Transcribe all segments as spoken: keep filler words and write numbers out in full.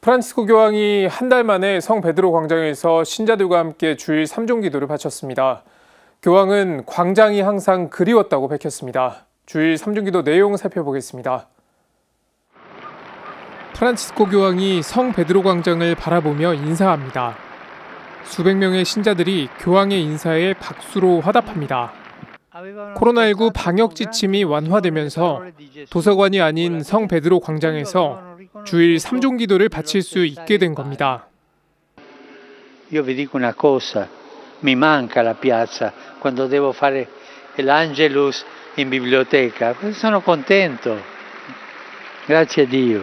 프란치스코 교황이 한 달 만에 성 베드로 광장에서 신자들과 함께 주일 삼종 기도를 바쳤습니다. 교황은 광장이 항상 그리웠다고 밝혔습니다. 주일 삼종 기도 내용 살펴보겠습니다. 프란치스코 교황이 성 베드로 광장을 바라보며 인사합니다. 수백 명의 신자들이 교황의 인사에 박수로 화답합니다. 코로나십구 방역 지침이 완화되면서 도서관이 아닌 성 베드로 광장에서 주일 삼종 기도를 바칠 수 있게 된 겁니다. Io vi dico una cosa, mi manca la piazza quando devo fare l'Angelus in biblioteca. Sono contento. Grazie a Dio.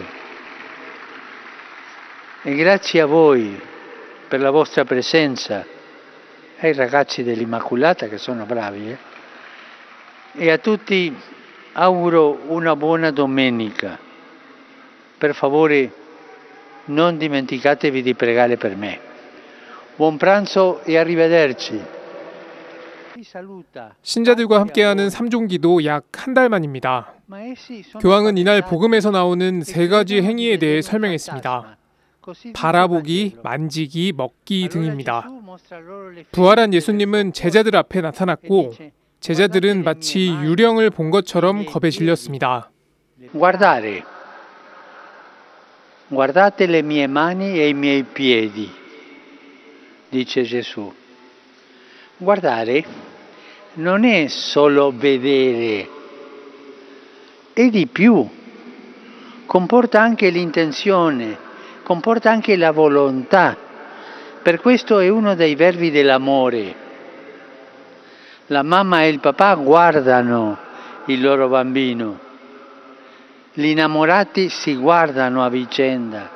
E grazie a voi per la vostra presenza, ai ragazzi dell'Immacolata che sono bravi, eh? E a tutti auguro una buona domenica. Per favore non dimenticatevi di pregare per me. Buon pranzo e arrivederci. 신자들과 함께하는 삼종 기도 약 한 달 만입니다. 교황은 이날 복음에서 나오는 세 가지 행위에 대해 설명했습니다. 바라보기, 만지기, 먹기 등입니다. 부활한 예수님은 제자들 앞에 나타났고 제자들은 마치 유령을 본 것처럼 겁에 질렸습니다. Guardare. Guardate le mie mani e i miei piedi, dice Gesù. Guardare non è solo vedere, è di più. Comporta anche l'intenzione, comporta anche la volontà. Per questo è uno dei verbi dell'amore. La mamma e il papà guardano il loro bambino. Gli innamorati si guardano a vicenda.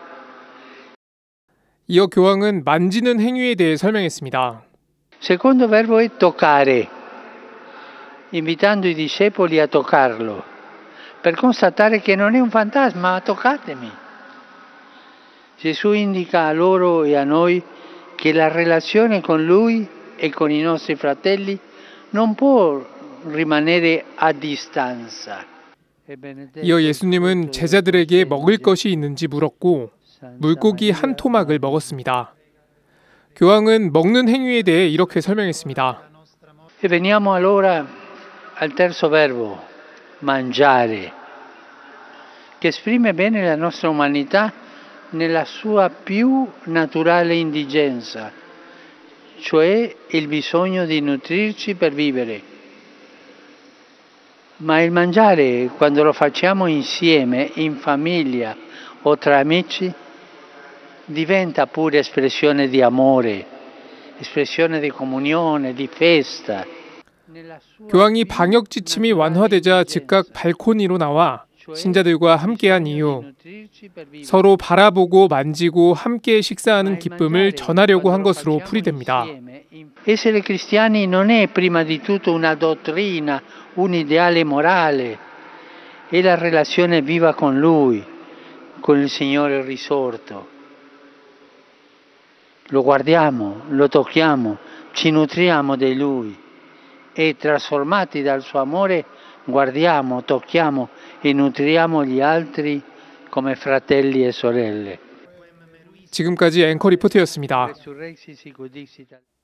이어 교황은 만지는 행위에 대해 설명했습니다. Secondo verbo è toccare, invitando i discepoli a toccarlo, per constatare che non è un fantasma, toccatemi. Gesù indica a loro e a noi che la relazione con Lui e con i nostri fratelli non può rimanere a distanza. 이어 예수님은 제자들에게 먹을 것이 있는지 물었고 물고기 한 토막을 먹었습니다. 교황은 먹는 행위에 대해 이렇게 설명했습니다. E veniamo allora al terzo verbo, mangiare, che esprime bene la nostra umanità nella sua più naturale indigenza, cioè il bisogno di nutrirci per vivere. Ma il mangiare, quando lo facciamo insieme, in famiglia o tra amici, diventa pure espressione di amore, espressione di comunione, di festa. 교황이 방역 지침이 완화되자 즉각 발코니로 나와 신자들과 함께한 이유, 서로 바라보고 만지고 함께 식사하는 기쁨을 전하려고 한 것으로 풀이됩니다. Essere cristiani non è prima di tutto una dottrina, un ideale morale, è la relazione viva con Lui, con il Signore risorto. Lo guardiamo, lo tocchiamo, ci nutriamo di Lui e trasformati dal suo amore guardiamo, tocchiamo e nutriamo gli altri come fratelli e sorelle. 지금까지 앵커 리포터였습니다.